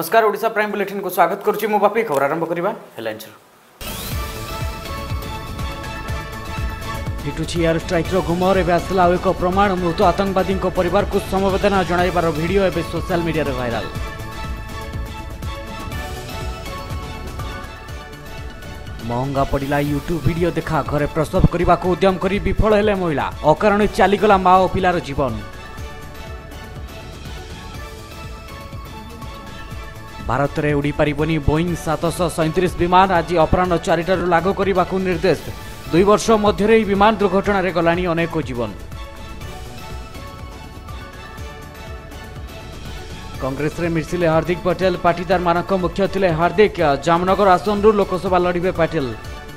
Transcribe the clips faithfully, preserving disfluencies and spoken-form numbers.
नमस्कार Odisha prime bulletin को स्वागत करुच्ची मु बापी खबर आरंभ करबा हेडलाइंस हिटुची एयर स्ट्राइक गुमर एवं आसला एक प्रमाण मृत आतंकवादी परिवार को समवेदना जणाइबार वीडियो एवं सोशल मीडिया रे वायरल। महंगा पड़ा यूट्यूब वीडियो देखा घरे प्रसव करने को उद्यम कर विफल हेले महिला अकारण चलीगला माँ और पिलार जीवन। भारत में उड़ी पारिबनी बोईंग सात सौ सैंतीस विमान आज अपराह चारिटार लागू करने को निर्देश। दुई वर्ष मध्य विमान दुर्घटना रे गलानी अनेक जीवन। कांग्रेस रे मिर्सिले हार्दिक पटेल पाटीदार मानक मुख्य थिले हार्दिक जामनगर आसन रु लोकसभा लड़िबे पाटिल।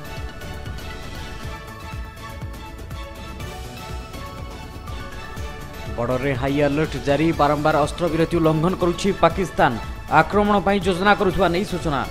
बॉर्डर रे हाई अलर्ट जारी बारंबार अस्त्रविरति उल्लंघन करुछि पाकिस्तान आक्रमण पर योजना करुवा नहीं सूचना।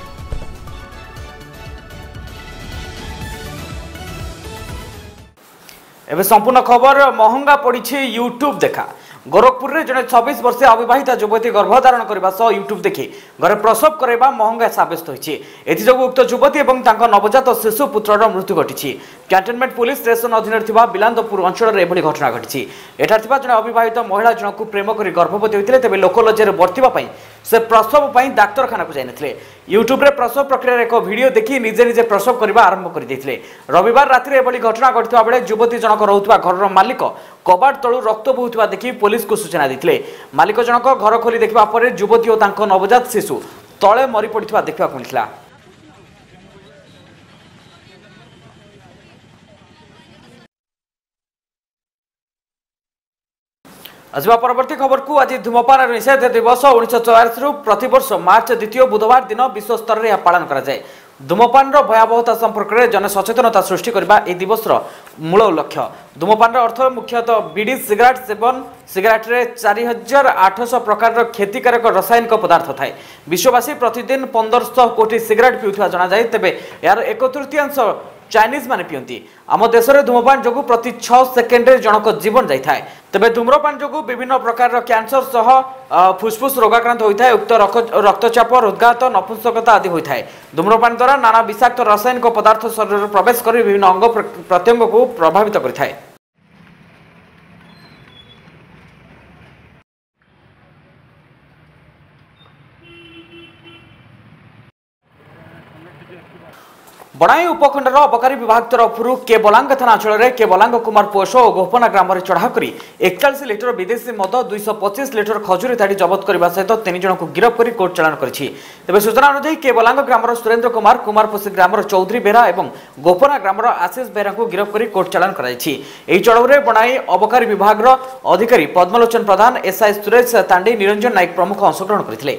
एवं संपूर्ण खबर महंगा पड़ी यूट्यूब देखा। गोरखपुर में जड़े छब्बीस वर्षीय अविवाहिता युवती गर्भधारण करने सह यूट्यूब देखी घरे प्रसव करवा महंगा साब्यस्त होती। उक्त युवती और नवजात शिशु पुत्रर मृत्यु घटी। कैंटनमेंट पुलिस स्टेशन अधीन बिलांदपुर अंचल एभली घटना घटी। एठार जड़े अविवाहित महिला जनक प्रेम कर गर्भवती होते तेज लोकलज्जार बर्तवाई से प्रसव पर डाक्तखाना को जाते। यूट्यूब रे प्रसव प्रक्रिया एक वीडियो देखी निजे निजे प्रसव करने आरंभ करते। रविवार राति एभली घटना घटता बेले युवती जनक रोकवा घर मालिक कबाट तलू रक्त बहुवा देखी पुलिस को सूचना देते। मालिक जनक घर खोली देखा पर युवती और नवजात शिशु तले मरी पड़ा देखा मिलता। आसवा परवर्ती खबर को आज धूमपान निषेध दिवस उन्नीस चौरासी प्रतिवर्ष मार्च द्वितीय बुधवार दिन विश्व स्तर में पालन कराए। धूमपान भयावहता संपर्क में जनसचेतनता सृष्टि करने यह दिवस मूल लक्ष्य। धूमपान अर्थ मुख्यतः बीड़ी सिगरेट सेवन सिगरेट रे चार हजार आठश प्रकार क्षतिकारक रासायनिक पदार्थ थाए। विश्ववासी प्रतिदिन पंदर सौ कोटी सिगरेट पिउथुवा जना जाए तेबे यार एक तृतीयांश चाइनीज माने पियंती। आम देश में धूमपान जो प्रति छह सेकेंड जनक जीवन जाए तेबे धूम्रपान जो विभिन्न प्रकार कैंसर सह फुसफुस रोगाक्रांत होता है। उक्त रक्तचाप हृदघात नपुंसकता आदि होता है। धूम्रपान द्वारा नाना विषाक्त रासायनिक पदार्थ शरीर में प्रवेश कर विभिन्न अंग प्रत्यंग को प्रभावित करता है। बणाई उपखंडर अबकारी विभाग तरफ केबलांग थाना अंचल में केबलांग कुमार पोष और गोपना ग्राम में चढ़ाऊ कर इकतालीस लिटर विदेशी मद दुईश पचिश लिटर खजुरी थाड़ी जबत करने सहित तीन जन को गिरफ्त कर कोर्ट चालान कर। तेज सूचना अनुसार केबलांग ग्राम सुरेन्द्र कुमार कुमारपोषी ग्राम चौधरी बेहरा और गोपना ग्राम आशीष बेहरा को गिरफ्त कर कोर्ट चालान कर। चढ़ाऊ में बणाई अबकारी विभाग अधिकारी पद्मलोचन प्रधान एसआई सुरेश तांडी निरंजन नायक प्रमुख अंशग्रहण करते।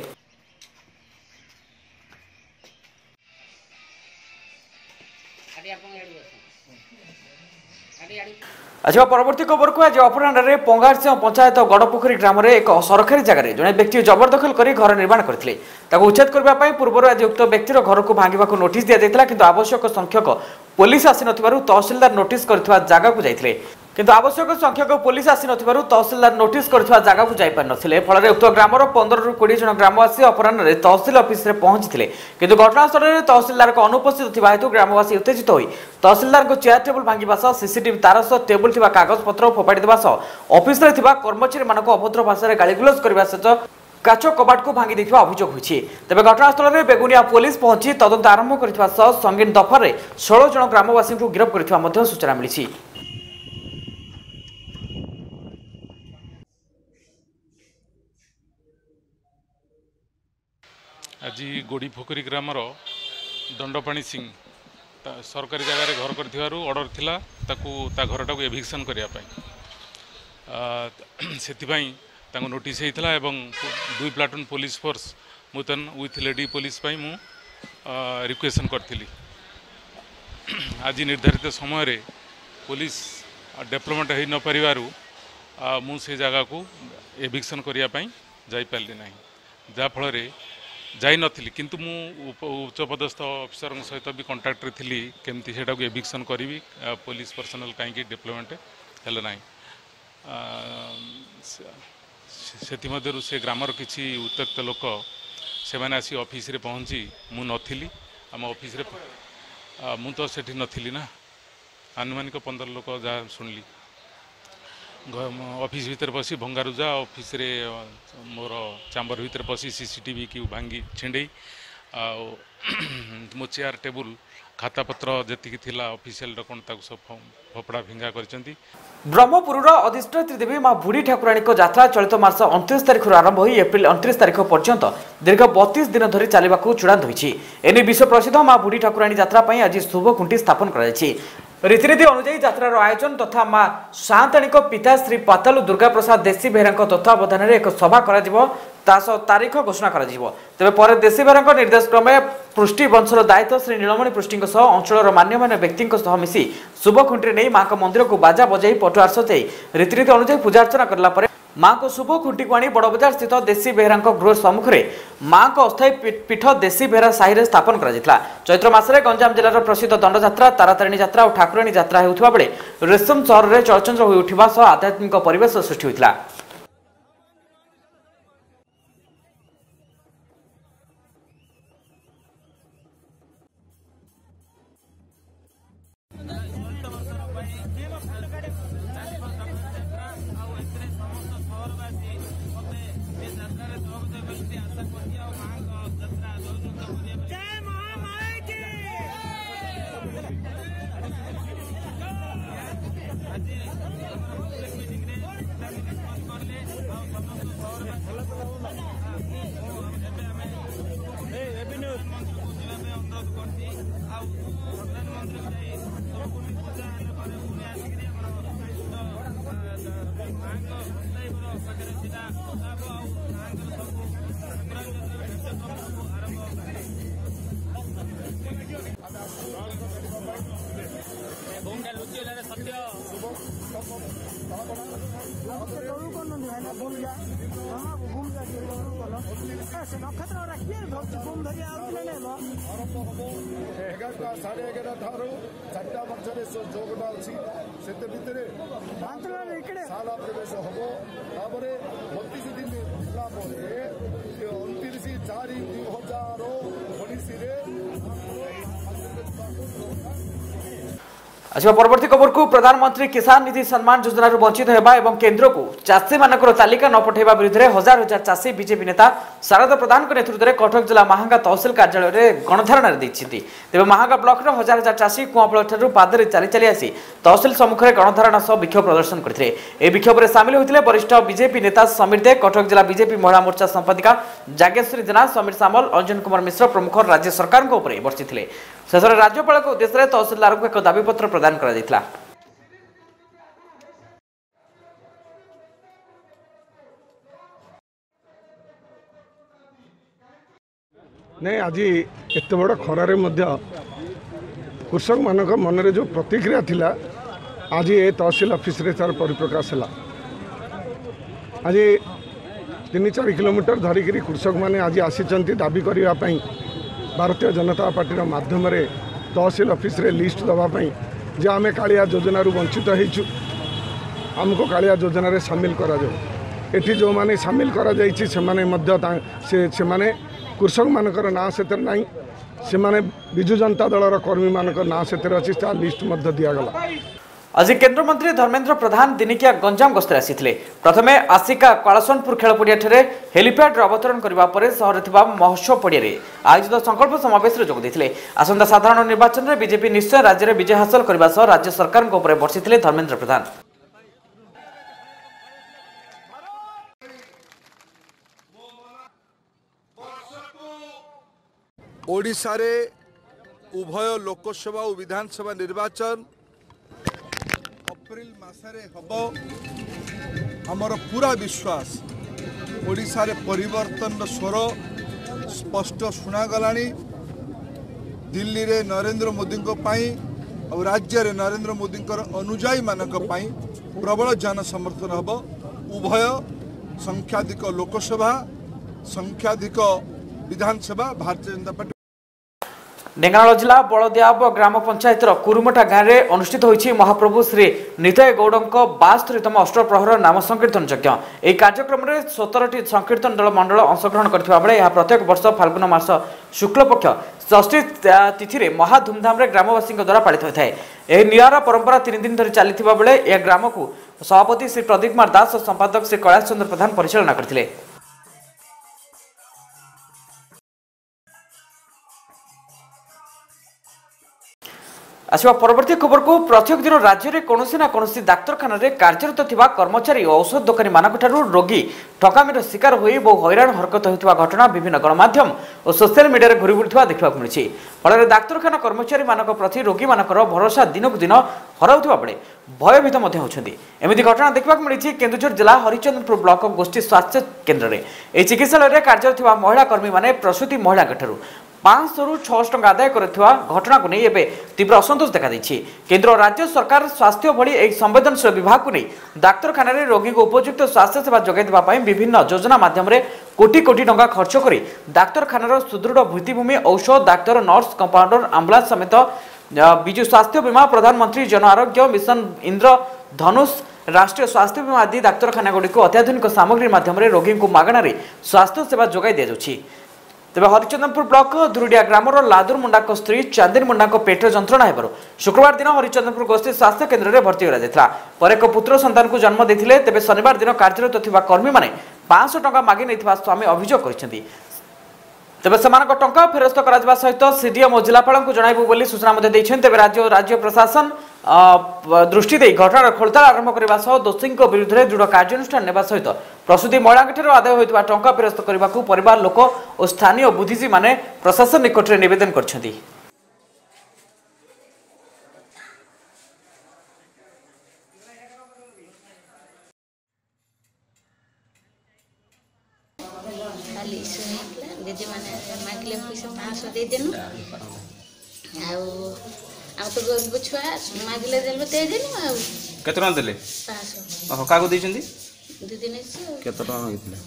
अच्छा परवर्ती खबर को आज अपराह में पंगारसिंह पंचायत गड़पोखरी ग्राम में एक सरकारी जगह जड़े व्यक्ति जबरदखल कर घर निर्माण करते उच्छेद करने पूर्व आज उक्त व्यक्तिर घर को भांगा नोटिस दि जाता कि आवश्यक संख्यक पुलिस आसी तहसिलदार नोटिस कर जगह को जाते किंतु आवश्यक संख्यक पुलिस आसी तहसिलदार नोटिस कर जगह को जापार नथिले। फल उक्त ग्रामर पंद्रह रु कोड़े जन ग्रामवासी अपराह में तहसिल ऑफिस में पहुंची किंतु घटनास्थल में तहसिलदार को अनुपस्थित हेतु ग्रामवासी उत्तेजित हो तहसिलदार को चेयर टेबुल भांगा सह सीसीटीवी तार सह टेबुल कागज पत्र फोपाड़ी देवा सह ऑफिस में कर्मचारी मानक अभद्र भाषा में गाड़ीगुलज करने सहित काच कबाट को भांगी देखा अभियोग होती। तेज घटनास्थल में बेगुनिया पुलिस पहुंची तदंत आरंभ करने सह संगीन दफार षोल जन ग्रामवासी को गिरफ्त कर सूचना मिली। आज गोड़ी पोखरी ग्रामर दंडपाणी सिंह सरकारी जगह घर कर ऑर्डर थिला ताकू ता घरटा को एभिक्शन करने से नोटिस होता है। दुई प्लाटून पुलिस फोर्स मुतन विथ लेडी पुलिस पाई मु रिक्वेशन करी। आज निर्धारित समय रे पुलिस डेवलपमेंट हो न पारिबारु मु से जगह को एभिक्शन करने जापारे ना जहाँफल जाई नथिली किंतु मु उच्चपदस्थ अफिसर सहित भी कंटाक्ट थी केमती से एभिक्शन करी पुलिस पर्सनल कहीं डेवलपमेंट है ना से ग्रामर किसी उत्त्यक्त लोक से मैंने आसी ऑफिस रे पहुंची मु नथिली आम ऑफिस रे मु तो सेठी नथिली ना आनुमानिक पंद्रह लोक जहाँ शुणिली ऑफिस भीतर पसी भंगारुजा ऑफिस रे मोर चैम्बर भीतर पसी सीसीटीवी की भांगी छिंडे मो चेयर टेबुल खातापत्र जी थिला ऑफिशियल डॉक्यूमेंट सब फपड़ा भिंगा कर ब्रह्मपुर अधिष्ठात्री देवी माँ बुढ़ी ठाकुराणी यात्रा चलित मास अणतीस तारिख आरंभ हो एप्रिल अणतीस तारिख पर्यंत दीर्घ बतीस दिन धरी चलने चूड़ांत होती एने विश्व प्रसिद्ध माँ बुढ़ी ठाकुराणी यात्रा आज शुभ खुंटी स्थापन कर रीतिनीति अनुଯାयी यात्रार आयोजन तथा माँ साआंताणी पिता श्री पातालु दुर्गा प्रसाद देशी बेहरा तत्वावधान में एक सभा कर तारीख घोषणा कर तेज पर देशी बेहरा निर्देश क्रमे पृष्टि वंशर दायित्व श्री नीलमणि पृष्टि अंचल मान्यमान्य व्यक्ति मिसी शुभ खुंटी नहीं माँ मंदिर को बाजा बजाई पटुआर सजाई रीतिनीति अनुଯାयी पूजार्चना कला माँ को शुभ खुंटी को आनी बड़ बजार स्थित देशी बेहरा गृह सम्मुख में माँ को अस्थायी पीठ देशी बेहरा साहि स्थापन कर चैत्र मासरे गंजाम जिलार प्रसिद्ध दंडयात्रा तारातारिणी यात्रा और ठाकुराणी यात्रा होता बेले रेशम सहर में चलचंद्र हो उठा सह आध्यात्मिक परिवेश सृष्टि होता। साढ़े एगार ठारू चार्टा मध्य जोगटा अच्छी से शाला प्रवेश हम बतीस दिन उनतीस चार दुई हजार उन्नीस अच्छा परवर्ती खबर को प्रधानमंत्री किसान निधि सम्मान योजना वंचित होगा और केन्द्र को चाषी मान तालिका न पठेवा विरुद्ध में हजार हजार चाषी बीजेपी नेता शारदा प्रधान नेतृत्व में कटक जिला महांगा तहसिल कार्यालय में गणधारणा तेज महांगा ब्लॉक हजार हजार चाषी कुआपल पादरे चली चली आसी तहसिल सम्मुख में गणधारणा सह विक्षोभ प्रदर्शन करते विक्षोभ में सामिल होते वरिष्ठ बीजेपी नेता समीर दे कटक जिला बीजेपी महिला मोर्चा संपादिका जागेश्वरी जेना समीर सामल अंजन कुमार मिश्र प्रमुख राज्य सरकार बर्षिले शेष में राज्यपाल उद्देश्य में तहसिलदार को एक दाबीपत्र प्रदान कर नहीं आज एत बड़ खरारे कृषक मान मन जो प्रतिक्रिया थिला आज ये तहसिल ऑफिस रे तार परिप्रकाश है। आज तीन चार किलोमीटर धरिकी कृषक मैंने आज आसी दाबी करने भारतीय जनता पार्टी माध्यम तहसिल ऑफिस रे लिस्ट दवापाई जे आम कालिया योजना वंचित होइछु आमको कालिया योजना रे सामिल करा जाओ एठी जो माने सामिल करा जाइछि से माने मध्य से से माने कृषक मानकर ना सेतर नाही से माने बिजु जनता दलर कर्मी मानकर ना सेतर अछि ता लिस्ट मध्य दिया गला। आज केंद्र मंत्री धर्मेंद्र प्रधान दिनिकिया गंजाम गस्तर आसिथिले प्रथमे आसिका कालसनपुर खेल पड़िया ठरे हेलीपैड अवतरण करबा परे शहर थिबा महोत्सव पड़िया रे आयोजित संकल्प समावेश रे जोग देथिले। आसंता साधारण निर्वाचन रे बीजेपी निश्चय राज्य रे विजय हासिल करबा सह राज्य सरकार को ऊपर बर्षिथिले धर्मेंद्र प्रधान। ओडिशा रे उभय लोकसभा और विधानसभा निर्वाचन अप्रैल मासरे हबो हमर पूरा विश्वास ओडिशा रे परिवर्तन स्वर स्पष्ट सुना गलानी। दिल्ली रे नरेंद्र मोदी को पाई और राज्य रे नरेंद्र मोदी अनुयायी मानक पाई प्रबल जन समर्थन हबो। उभय संख्याधिक लोकसभा संख्याधिक विधानसभा भारतीय जनता पार्टी ढेଙ୍କାନାଳ जिला बलदियाब ग्राम पंचायत कुरुमठा गाँव में अनुष्ठित होईछि महाप्रभु श्री नितय गौड़ बास्तरीतम अष्टप्रहर नाम संकीर्तन यज्ञ। यह कार्यक्रम में सतर टी संकीर्तन दल मंडल अंशग्रहण करथिबा बेले यह प्रत्येक वर्ष फाल्गुन मास शुक्लपक्ष षष्ठी तिथि में महा धूमधाम ग्रामवासी द्वारा पालित होता है। यह निरारा परंपरा तीन दिन धरी चली बेले यह ग्राम को सभापति श्री प्रदीप कुमार दास और संपादक श्री कैलाश चंद्र प्रधान परिचालना करथिले। आसवा परवर्ती खबर को प्रत्येक दिन राज्य में कौन ना कौन डाक्तखाना कार्यरत थिबा कर्मचारी और औषध दोकानी मानक ठारू रोगी ठकामीर शिकार होई बहु हैरान हरकत होता घटना विभिन्न गणमाध्यम और सोशल मीडिया घूरी बुलुवा देखा मिली। फल डाक्तखाना कर्मचारी मानक प्रति रोगी मानकर भरोसा दिनक दिन हराउथिबा बेले भयभीत होती। एमती घटना देखा मिली केन्दुझर जिला हरिचंद्रपुर ब्लॉक गोष्ठी स्वास्थ्य केन्द्र में यह चिकित्सालय कार्यरत महिला कर्मी माने प्रसूति महिला ठारू पांच रु छह टका आदाय करथिबा घटना को नहीं एवं तीव्र असंतोष देखा देछि। केंद्र और राज्य सरकार स्वास्थ्य भली एक संवेदनशील विभाग को नहीं डाक्तखाना रोगी को उपयुक्त स्वास्थ्य सेवा जोगाई देबा पई विभिन्न योजना माध्यम कोटी कोटी टंका खर्च करी डाक्तखानार सुदृढ़ भित्तिभूमि औषध डाक्तर नर्स कंपाउंडर आम्बुलांस समेत विजु स्वास्थ्य बीमा प्रधानमंत्री जन आरोग्य मिशन इंद्र धनुष राष्ट्रीय स्वास्थ्य बीमा आदि डाक्तखाना गुड़ी अत्याधुनिक सामग्री माध्यम रोगी को मागणार स्वास्थ्य सेवा जोगाई दि जाउछि। तेज हरिचंद्रपुर ब्लॉक दुरुडिया ग्रामर लादुर मुंडा स्त्री चांदिन मुंडा पेट जंत्रणा हेबारु शुक्रवार दिन हरिचंद्रपुर गोष्ठी स्वास्थ्य केन्द्र में भर्ती कर एक पुत्र संतान को जन्म देते तेज शनिवार दिन कार्यरत थिबा कर्मी माने पांच सौ टंका मागी नहीं स्वामी अभियोग करछन्ती। तेज से टंका फेरस्त करा सहित सीडीएम और जिलापाल को जणाइबु बोली सूचना तेज राज्य राज्य प्रशासन दृष्टि दे घटनार खोलताड़ आरंभ करने सह दोषी विरुद्ध में दृढ़ कार्यानुष्ठान नेबा सहित प्रसूति महिला आदाय होता टंका फेरस्त करने को परिवार लोक और स्थानीय बुद्धिजीवी माने प्रशासन निकट में निवेदन करछन्ती। दीदी मैंने मागिले पैसा पाँच सौ देदेनु आ तो गरीब छुआ मागिले देलु दे देनु आ केते टका देले पाँच सौ ओहो काको दैछन्ती दीदी ने केते टका मागितले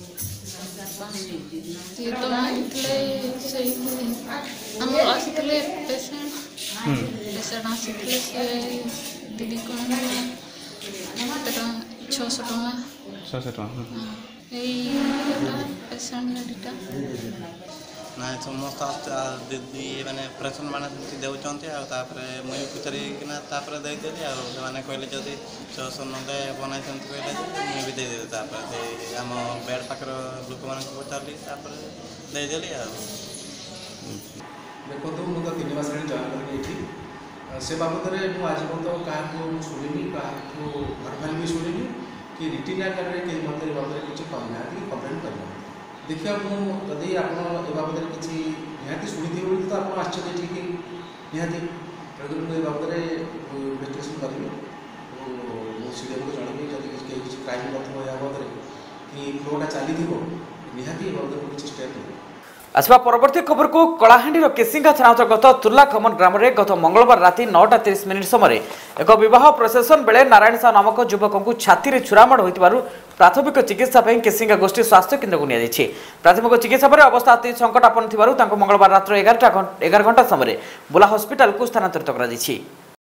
ये तो मागितले सही हम आसितले पेशेंट हम पेशेंट आसितले से दीदी को केते टका छह सौ टका छह सौ टका ना समस्त दीदी मैंने ऑपरेशन मैंने देते मुझे पचारिकिना देदेली मैंने कहले जदि छः सौ नब्बे बनाई कहले मुझे भी देदेली आम बेड पाखर लोक मान पचारि देदेली देखो मुझे तो तीन मास जॉइन कर से बाबद में आज पर्यटन क्या शुणी क्या घर फाइल भी शुणी कि रिटिन आकार में कहीं मत बाबद किसी कहना कि कम्प्लेन करना देखिए मुझे आप बाबद किसी निहाती शुणी तो आप आश्चर्य ठीक निहाती तेणुकर बाबद इन्वेस्टिगेशन करेंगे सीडीएम को जनइबी जब किसी क्राइम करते बाबद कि फ्लोटा चली निहाती बाबद किसी स्टेप नहीं। आसवा परवर्ती खबर को कलाहांडी केसिंगा थाना अंतर्गत तुर्ला खमन ग्राम में गत मंगलवार राति नौटा तीस मिनिट समय एक बह प्रसेसन बेले नारायण साहू नामक युवक को छाती छुरामाड़ होता प्राथमिक चिकित्सा केसिंगा गोष्ठी स्वास्थ्य केन्द्र को निया प्राथमिक चिकित्सा पर अवस्था अति संकटापन्न मंगलवार रात्र एगारटा एगार घंटा समय बुला हस्पिटाल को स्थानांतरित कर।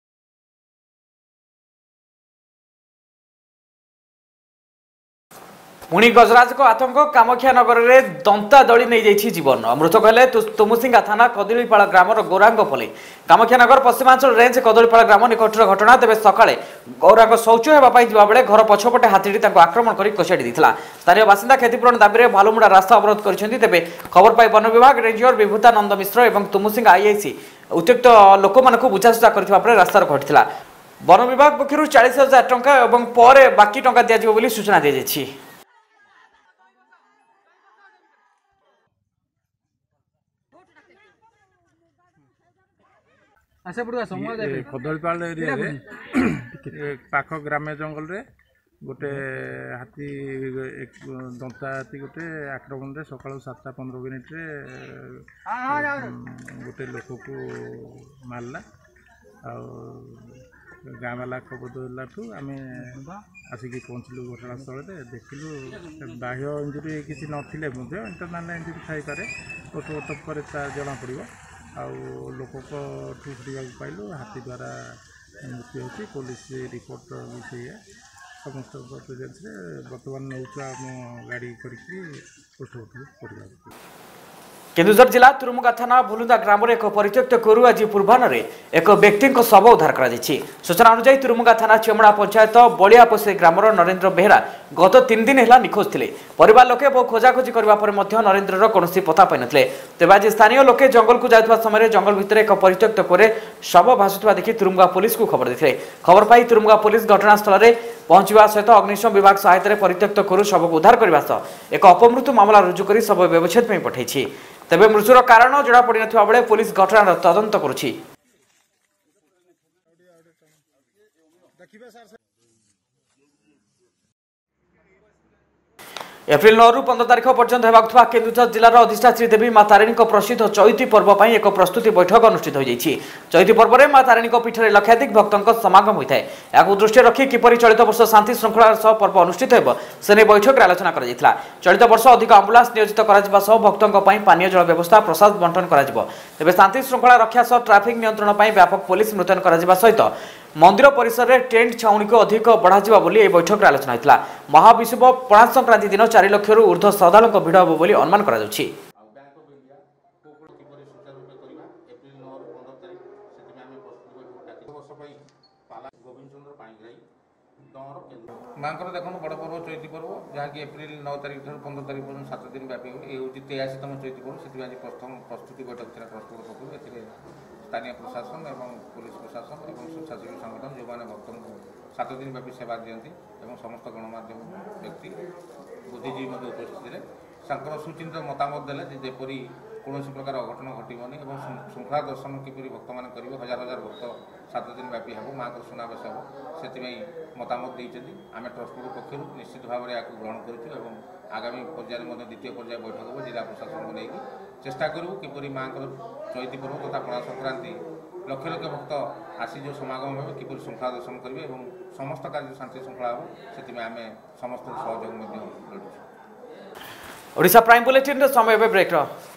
पुणी गजराज को आतंक कामाख्या नगर में दंता दली नहीं जाइए जीवन मृत कहले तुमुसिंगा थाना कदलीपाड़ ग्रामर गौरांग पल्ली कामाख्या नगर पश्चिमांचल रेंज कदलीपाड़ ग्राम निकटर घटना तेज सकाଳେ गौरांग शौच होगापी जा बेले घर पछपटे हाथीटी आक्रमण कर कचाड़ी देता स्थानीय बासिंदा क्षतिपूरण दाबी में भालुमुड़ा रास्ता अवरोध कर खबर पाई वन विभाग रेंजर विभूतानंद मिश्र और तुमुसिंगा आईआईसी उत्त्यक्त लोक मानक बुझासुझा कर रास्तार घटी वन विभाग पक्षर चालीस हजार टंका और बाकी टंका दिज्व सूचना दी जाए। कदलीपाल एरिया पाख ग्राम्य जंगल रे गोटे हाथी दंता हाथी गोटे आक्रमण रे सकाल सातटा पंद्रह मिनिट रे गोटे लोक को मारला गाँ वाला खबर देलाठू आम आसिक पहुँचलु घटनास्थल देखिलु बाह्य इंजुरी किसी नथिले इंटरनाल इंजुरी थाई पारे पोस्टमार्टम पर जना पड़ो लोक शुणा पाइलु हाथी द्वारा मृत्यु होती पुलिस रिपोर्ट भी से समस्त प्रेजेंस बर्तमान नौ आम गाड़ी करके पोस्टमार्टम कर केन्दुझर जिला तुरुमुगा थाना भुलुंदा ग्राम एक परित्यक्त करू आज पूर्वाह्न एक व्यक्ति शव उद्धार कर सूचना अनुसार तुरुमुगा थाना चेमड़ा पंचायत बलियापोसी ग्रामर नरेन्द्र बेहरा गत तीन दिन है निखोज थे परिवार लोके बहु खोजाखोजी करने नरेन्द्र कौन पता पाई नथिले तेज आज स्थानीय लोके जंगल को जाता समय जंगल भितर एक परित्यक्त कोरे शव भासुवा देखि तुरुमुगा पुलिस को खबर देते खबर पाई तुरुमुगा पुलिस घटनास्थल में पहुंचा सहित अग्निशम विभाग सहायता परित्यक्त करू शव को उद्धार करने सह एक अपमृत्यु मामला रुजु कर शव व्यवच्छेद पठाई तेबे मृत्युर कारण जड़ा पड़ नथिबा बेले पुलिस घटनार तदंत करुछि। एप्रिल नौ रु पंद्रह तारीख पर्यंत होगा केन्दुझर जिलार अधिष्ठात्री देवी माँ तारिणी प्रसिद्ध चैती पर्व पर एक प्रस्तुति बैठक अनुष्ठित हो चैती पर्व में माँ तारिणी पीठ में लक्षाधिक भक्तों समागम होता है या दृष्टि रखी किपर चलित वर्ष शांति श्रृंखला सह पर्व अनुष्ठित हो से बैठक में आलोचना कर चलित वर्ष अधिक आंबुलांस नियोजित कर भक्तों पानीय जल व्यवस्था प्रसाद बंटन कर शांति श्रृंखला रक्षा सह ट्राफिक नियंत्रण व्यापक पुलिस मुतयन कर सहित मंदिर परिसर में टेंट छाउणी को अधिक बढ़ा बोली बैठक में आलोचना होता महाविषुव पणा संक्रांति दिन चार लक्ष रु ऊर्ध्व श्रद्धालु भिड़ हम बोली अनुमान करा जाउछि। माँ देखो बड़ पर्व चैती पर्व जहाँकि एप्रिल नौ तारीख ठार पंद्रह तारीख पर्यटन सात दिन व्यापी ये हूँ तेयाशीतम चैती पर्व से आज प्रथम प्रस्तुति बैठक थी ट्रस्ट पक्ष ए स्थानीय प्रशासन और पुलिस प्रशासन और स्वेच्छासेवी संगठन जो मैंने भक्तों को सात दिन व्यापी सेवा दिखती और समस्त गणमाध्यम व्यक्ति बुद्धिजीवी उपस्थित थे सुचिंत मतामत देले जेपरी कौन प्रकार अघटन घटबनी और श्रृंखला दर्शन किपर भक्त मैंने करेंगे हजार हजार भक्त सात दिन व्यापी हम माँ को सुनावेश हम से मतामत देते आम ट्रस्ट बोर्ड पक्ष निश्चित भाव में आपको ग्रहण करूँ आगामी पर्यायर द्वितीय पर्याय बैठक हो जिला प्रशासन को लेकिन चेष्टा करूँ किपर माँ चैती पर्व तथा पणा संक्रांति लक्ष लक्ष भक्त आसी जो समागम हो किपर श्रृंखला दर्शन करेंगे और समस्त कार्य शांति श्रृंखला हो से आम समस्त सहयोग। ओडिशा प्राइम बुलेटिन समय ब्रेक।